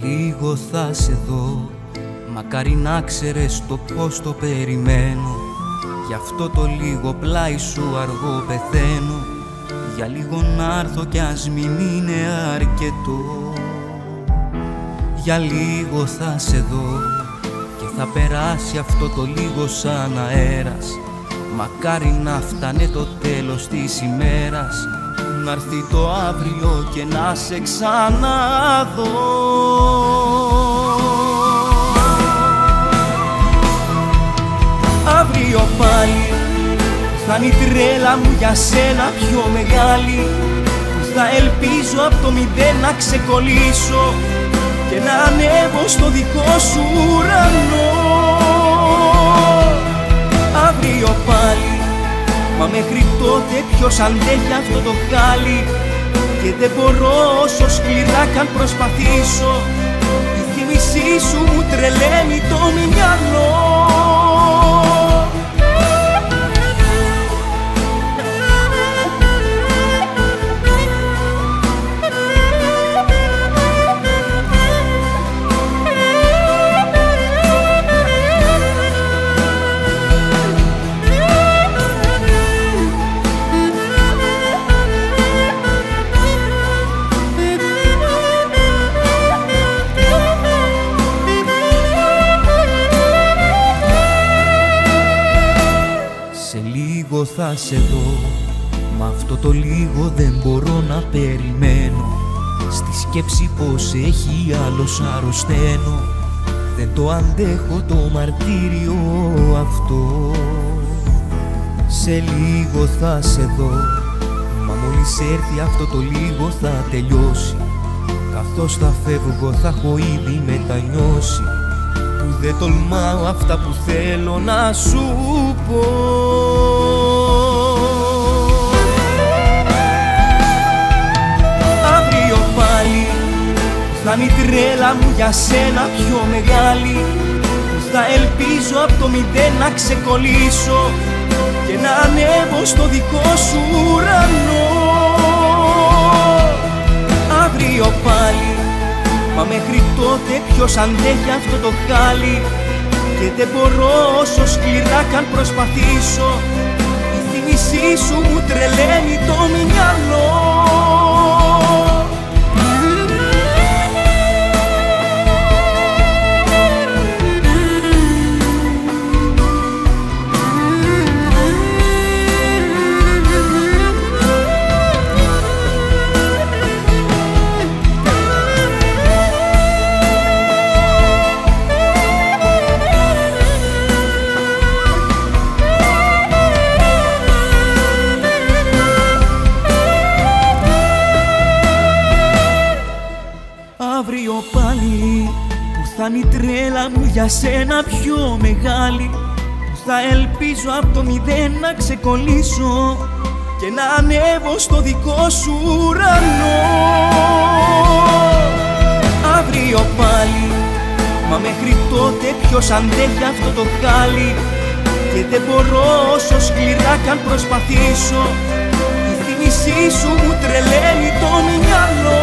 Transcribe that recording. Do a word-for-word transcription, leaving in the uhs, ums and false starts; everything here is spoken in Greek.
λίγο θα σε δω, μακάρι να ξέρες το πως το περιμένω. Γι' αυτό το λίγο πλάι σου αργό πεθαίνω, για λίγο να έρθω κι ας μην είναι αρκετό. Για λίγο θα σε δω και θα περάσει αυτό το λίγο σαν αέρας. Μακάρι να φτάνε το τέλος της ημέρας, να έρθει το αύριο και να σε ξαναδώ. Αύριο πάλι θα είναι η τρέλα μου για σένα πιο μεγάλη, που θα ελπίζω από το μηδέν να ξεκολλήσω και να ανέβω στο δικό σου ουρανό. Αύριο πάλι, μα μέχρι τότε ποιος αντέχει αυτό το χάλι, και δεν μπορώ όσο σκληρά κι αν προσπαθήσω, η θύμησή σου μου τρελαίνει το μυαλό. Θα σε δω, μα αυτό το λίγο δεν μπορώ να περιμένω. Στη σκέψη πως έχει άλλος αρρωσταίνω, δεν το αντέχω το μαρτύριο αυτό. Σε λίγο θα σε δω, μα μόλις έρθει αυτό το λίγο θα τελειώσει. Καθώς θα φεύγω θα έχω ήδη μετανιώσει, που δεν τολμάω αυτά που θέλω να σου πω. Αύριο πάλι θα είναι η τρέλα μου για σένα πιο μεγάλη, που θα ελπίζω από το μηδέν να ξεκολλήσω και να ανέβω στο δικό σου ουρανό. Αύριο πάλι, μα μέχρι τότε ποιος αντέχει αυτό το χάλι, και δεν μπορώ όσο σκληρά κι αν προσπαθήσω, η θύμησή σου μου τρελαίνει το μυαλό. Αύριο πάλι που θα είναι η τρέλα μου για σένα πιο μεγάλη, που θα ελπίζω από το μηδέν να ξεκολλήσω και να ανέβω στο δικό σου ουρανό. Αύριο πάλι, μα μέχρι τότε ποιος αντέχει αυτό το χάλι, και δεν μπορώ όσο σκληρά κι αν προσπαθήσω, η θύμησή σου μου τρελαίνει το μυαλό.